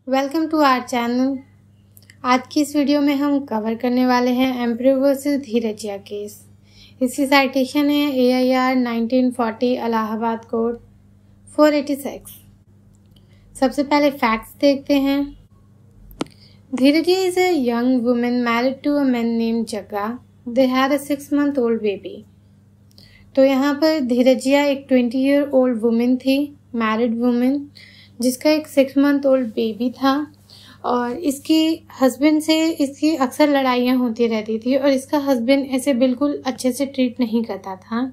Welcome to our channel. आज की इस वीडियो में हम कवर करने वाले हैं एम्प्रेयर वर्सेस धीरजिया केस। इसकी साइटेशन है AIR 1940 इलाहाबाद कोर्ट 486। सबसे पहले फैक्ट्स देखते हैं। Dhirajia is a young women married to a man named Jagga. They had a 6-month-old baby. तो यहाँ पर धीरजिया एक 20-year-old वुमेन थी, मैरिड वुमेन, जिसका एक 6-month-old बेबी था और इसके हस्बैंड से इसकी अक्सर लड़ाइयाँ होती रहती थी और इसका हस्बैंड ऐसे बिल्कुल अच्छे से ट्रीट नहीं करता था।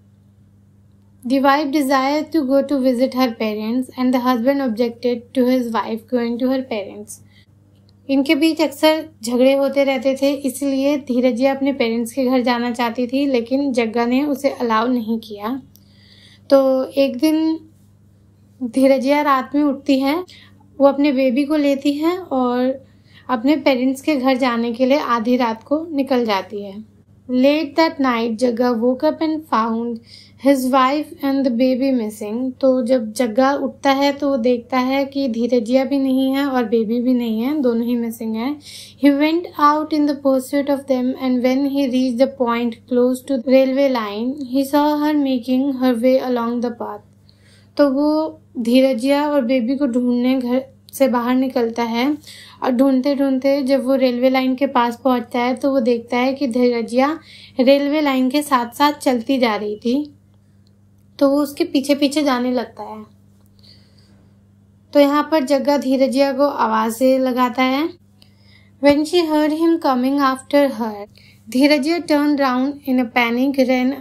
The wife desired to go to visit her parents and the husband objected to his wife going to her parents. इनके बीच अक्सर झगड़े होते रहते थे, इसलिए धीरजिया अपने पेरेंट्स के घर जाना चाहती थी, लेकिन जग्गा ने उसे अलाउ नहीं किया। तो एक दिन धीरजिया रात में उठती है, वो अपने बेबी को लेती है और अपने पेरेंट्स के घर जाने के लिए आधी रात को निकल जाती है। Late that night Jagga woke up and found his wife and the baby missing. तो जब जग्गा उठता है तो वो देखता है कि धीरजिया भी नहीं है और बेबी भी नहीं है, दोनों ही मिसिंग है। He went out in the pursuit of them and when he reached the point close to the railway line, he saw her making her way along the path. तो वो धीरजिया और बेबी को ढूंढने घर से बाहर निकलता है और ढूंढते ढूंढते जब वो रेलवे लाइन के पास पहुंचता है तो वो देखता है कि धीरजिया रेलवे लाइन के साथ साथ चलती जा रही थी। तो वो उसके पीछे पीछे जाने लगता है। तो यहाँ पर जग्गा धीरजिया को आवाज़ें लगाता है। When she heard him coming after her, धीरजिया turned round in a panic, ran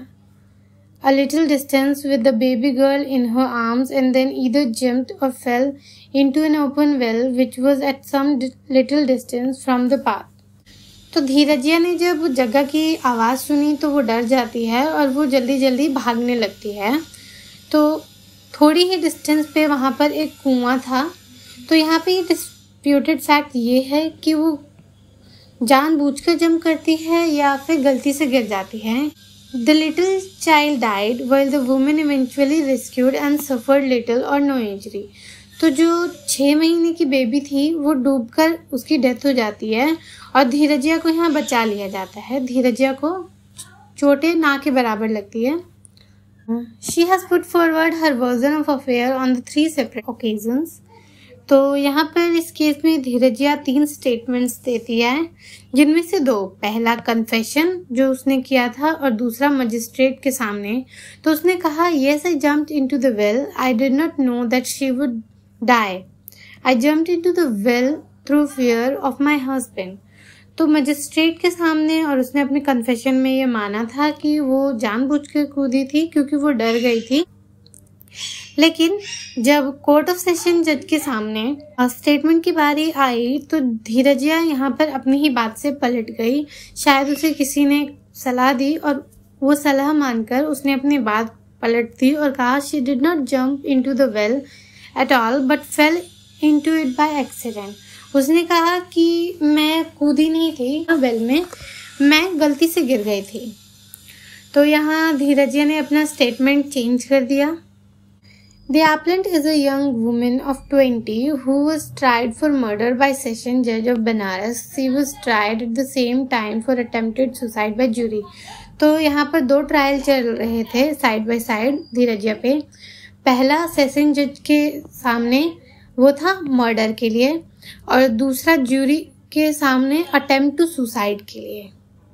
a little distance with the baby girl in her arms and then either jumped or fell into an open well which was at some little distance from the path. तो धीरजिया ने जब जग्गा की आवाज़ सुनी तो वो डर जाती है और वो जल्दी जल्दी भागने लगती है। तो थोड़ी ही डिस्टेंस पे वहाँ पर एक कुआं था। तो यहाँ पे ये डिस्प्यूटेड फैक्ट ये है कि वो जानबूझकर जंप करती है या फिर गलती से गिर जाती है। The little child died while the woman eventually rescued and suffered little or no injury. तो जो 6 महीने की बेबी थी वो डूबकर उसकी डेथ हो जाती है और धीरजिया को यहाँ बचा लिया जाता है। धीरजिया को चोटें ना के बराबर लगती है। She has put forward her version of affair on the 3 separate occasions. तो यहाँ पर इस केस में धीरजिया 3 स्टेटमेंट्स देती है, जिनमें से 2 पहला कन्फेशन जो उसने किया था और दूसरा मजिस्ट्रेट के सामने। तो उसने कहा yes I jumped into the well. I did not know that she would die. I jumped into the well through fear of my husband. तो मजिस्ट्रेट के सामने और उसने अपने कन्फेशन में ये माना था कि वो जानबूझकर कूदी थी क्योंकि वो डर गई थी। लेकिन जब कोर्ट ऑफ सेशन जज के सामने स्टेटमेंट की बारी आई तो धीरजिया यहाँ पर अपनी ही बात से पलट गई। शायद उसे किसी ने सलाह दी और वो सलाह मानकर उसने अपनी बात पलट दी और कहा she did not jump into the well at all but fell into it by accident. उसने कहा कि मैं कूदी नहीं थी वेल में, मैं गलती से गिर गई थी। तो यहाँ धीरजिया ने अपना स्टेटमेंट चेंज कर दिया। The appellant is a young woman of 20 who was tried for murder by Session Judge of Banaras. She was tried at the same time for attempted suicide by jury. तो यहाँ पर 2 trial चल रहे थे side by side धीरजिया पे। पहला session जज के सामने वो था मर्डर के लिए और दूसरा ज्यूरी के सामने अटेम्प्ट टू सुसाइड के लिए।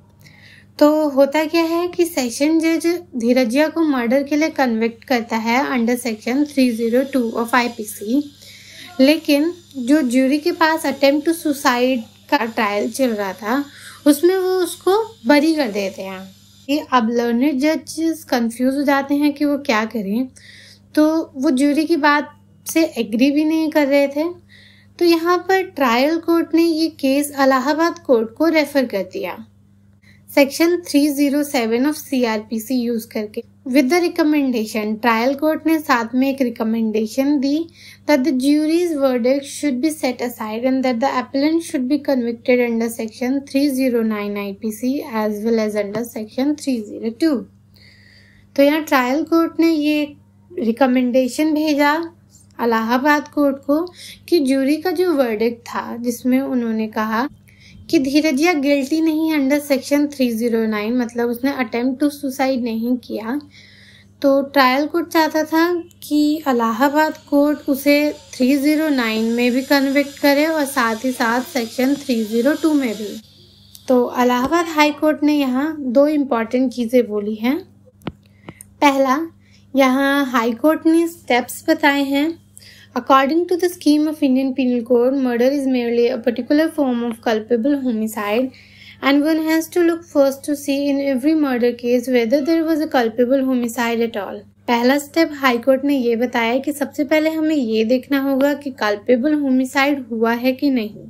तो होता क्या है कि सेशन जज धीरजिया को मर्डर के लिए कन्विक्ट करता है अंडर सेक्शन 302 ऑफ IPC, लेकिन जो ज्यूरी के पास अटेम्प्ट टू सुसाइड का ट्रायल चल रहा था उसमें वो उसको बरी कर देते हैं। ये अब लर्नड जजेस कंफ्यूज हो जाते हैं कि वो क्या करें, तो वो ज्यूरी की बात से एग्री भी नहीं कर रहे थे। तो यहाँ पर ट्रायल कोर्ट ने ये केस इलाहाबाद कोर्ट को रेफर कर दिया सेक्शन 307 ऑफ CRPC यूज करके with the recommendation. Trial court ने साथ में एक रिकमेंडेशन दी that the jury's verdict should be set aside and that the appellant should be convicted under section 309 IPC as well as under section 302। तो यहाँ trial court ने ये recommendation भेजा इलाहाबाद कोर्ट को कि जूरी का जो वर्डिक्ट था जिसमें उन्होंने कहा कि धीरजिया गिल्टी नहीं अंडर सेक्शन 309, मतलब उसने अटेम्प्ट टू सुसाइड नहीं किया, तो ट्रायल कोर्ट चाहता था कि इलाहाबाद कोर्ट उसे 309 में भी कन्विक्ट करे और साथ ही साथ सेक्शन 302 में भी। तो इलाहाबाद हाई कोर्ट ने यहाँ दो इम्पॉर्टेंट चीज़ें बोली हैं। पहला, यहाँ हाई कोर्ट ने स्टेप्स बताए हैं। According to the scheme of Indian Penal Code, murder is merely a particular form of culpable homicide, and one has to look first to see in every murder case whether there was a culpable homicide at all. पहला step high court ने ये बताया कि सबसे पहले हमें ये देखना होगा कि कल्पेबल होमिसाइड हुआ है कि नहीं।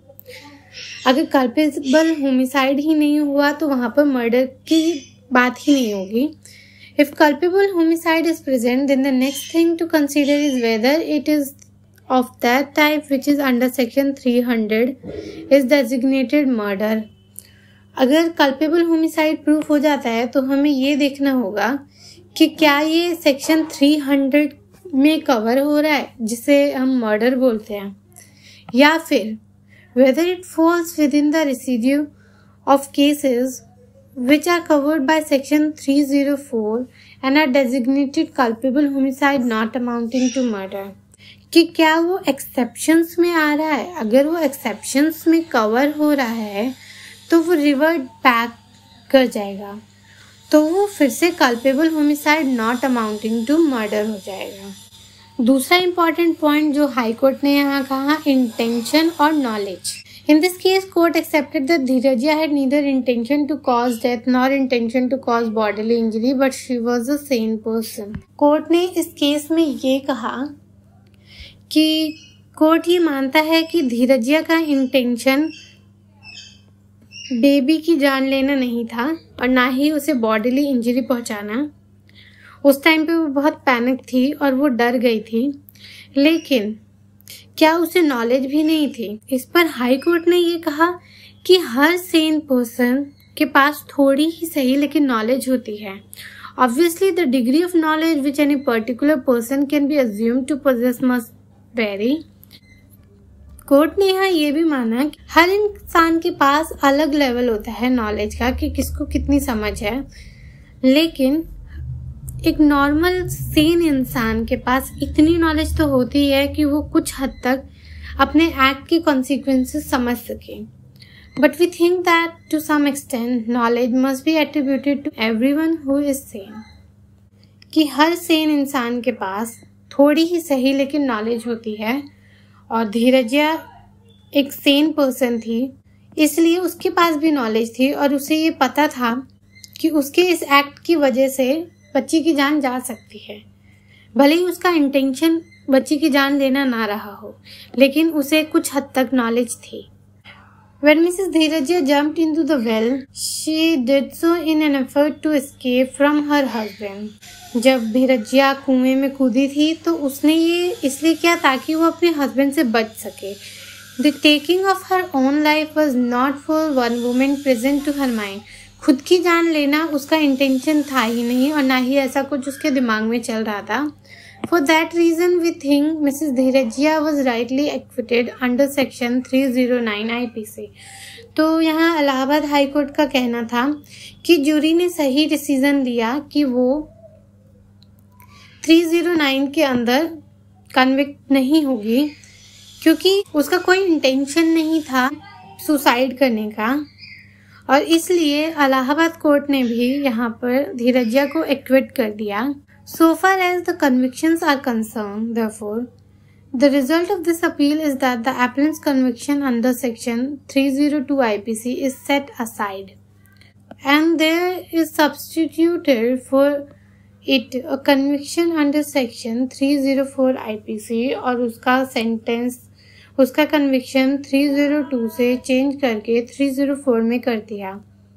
अगर कल्पेबल होमिसाइड ही नहीं हुआ तो वहाँ पर मर्डर की बात ही नहीं होगी। If culpable homicide is present, then the next thing to consider is whether it is of that type which is under section 300 is designated murder. अगर culpable homicide proof हो जाता है तो हमें ये देखना होगा कि क्या ये सेक्शन 300 में कवर हो रहा है जिसे हम मर्डर बोलते हैं, या फिर whether it falls within the residue of cases which are covered by section 304 and are designated culpable homicide not amounting to murder. कि क्या वो एक्सेप्शंस में आ रहा है। अगर वो एक्सेप्शंस में कवर हो रहा है तो वो रिवर्ट बैक कर जाएगा, तो वो फिर से culpable homicide not amounting to murder हो जाएगा। दूसरा इम्पॉर्टेंट पॉइंट जो हाई कोर्ट ने यहाँ कहा, इंटेंशन और knowledge. In this case, court accepted that Dheerajya had neither intention to cause death nor intention to cause bodily injury, but she was a sane person. Court ने इस case में ये कहा कि कोर्ट ये मानता है कि धीरजिया का इंटेंशन बेबी की जान लेना नहीं था और ना ही उसे बॉडीली इंजरी पहुंचाना। उस टाइम पे वो बहुत पैनिक थी और वो डर गई थी, लेकिन क्या उसे नॉलेज भी नहीं थी। इस पर हाई कोर्ट ने ये कहा कि हर सेन पर्सन के पास थोड़ी ही सही लेकिन नॉलेज होती है। Obviously the degree of knowledge which any particular person can be assumed to possess must vary. Court ने यहाँ ये भी माना कि हर इंसान के पास अलग लेवल होता है नॉलेज का कि किसको कितनी समझ है, लेकिन एक नॉर्मल सेन इंसान के पास इतनी नॉलेज तो होती है कि वो कुछ हद तक अपने एक्ट के कॉन्सिक्वेंसेस समझ सके। But we think that to some extent knowledge must be attributed to everyone who is sane, कि हर सेन इंसान के पास थोड़ी ही सही लेकिन नॉलेज होती है, और धीरजिया एक सेन पर्सन थी इसलिए उसके पास भी नॉलेज थी और उसे ये पता था कि उसके इस एक्ट की वजह से बच्ची की जान जा सकती है। भले ही उसका इंटेंशन बच्ची की जान लेना ना रहा हो, लेकिन उसे कुछ हद तक नॉलेज थी। When Mrs. Dheerajya jumped into the well, she did so in an effort to escape from her husband. जब धीरजिया कुएं में कूदी थी तो उसने ये इसलिए किया ताकि वो अपने हस्बैंड से बच सके। The taking of her own life was not for one woman present to her mind. खुद की जान लेना उसका इंटेंशन था ही नहीं और ना ही ऐसा कुछ उसके दिमाग में चल रहा था। For that reason, we think Mrs. Dheerajya was rightly acquitted under section 309 IPC. तो यहाँ इलाहाबाद हाई कोर्ट का कहना था कि जूरी ने सही डिसीजन लिया कि वो 309 के अंदर कन्विक्ट नहीं होगी, क्योंकि उसका कोई इंटेंशन नहीं था सुसाइड करने का, और इसलिए इलाहाबाद कोर्ट ने भी यहाँ पर धीरजिया को एक्विट कर दिया। So far as the convictions are concerned, therefore, the result of this appeal is that the appellant's conviction under section 302 IPC is set aside, and there is substituted for it a conviction under section 304 IPC, और उसका sentence उसका conviction 302 से change करके 304 में कर दिया।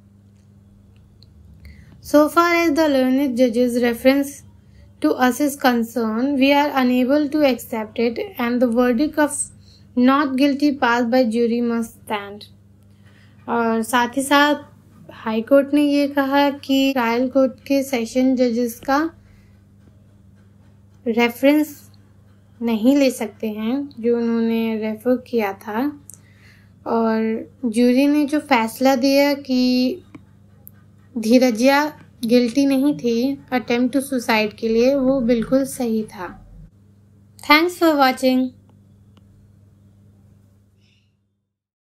So far as the learned judge's reference to us is concerned, we are unable to accept it, and the verdict of not guilty passed by jury must stand. और साथ ही साथ high court ने ये कहा कि ट्रायल कोर्ट के session जजेस का रेफरेंस नहीं ले सकते हैं जो उन्होंने रेफर किया था। और जूरी ने जो फैसला दिया कि धीरजिया गिल्टी नहीं थी अटेम्प्ट टू सुसाइड के लिए, वो बिल्कुल सही था। Thanks for watching.